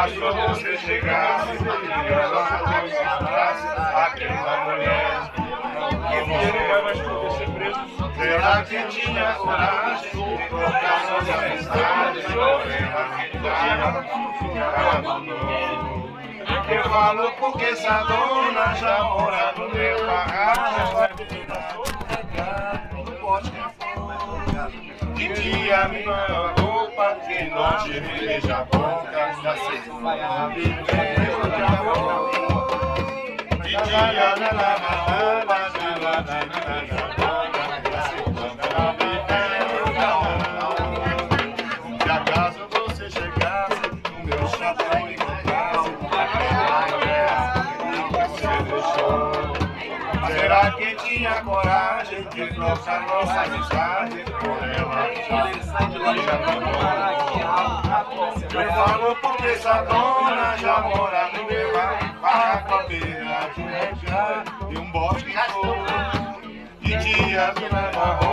caso você chegasse e ela solicitasse aquela mulher que você vai mais poder ser preso. Será que tinha coragem de trocar suas amizades? Será que tinha abandonou? Eu falo porque essa dona já mora no meu barraco. Que dia me dá roupa, que noite me beija a boca, já sei que vai viver de amor. Que dia me lava a roupa, que noite me beija a boca, já sei que vai viver de amor. Se acaso você chegasse no meu chapéu e encontrasse aquela mulher que você deixou, será que tinha coragem de trocar nossa amizade por ela? Eu falo porque essa dona já mora no meu barraco à beira de um bosque de flor. De dia me leva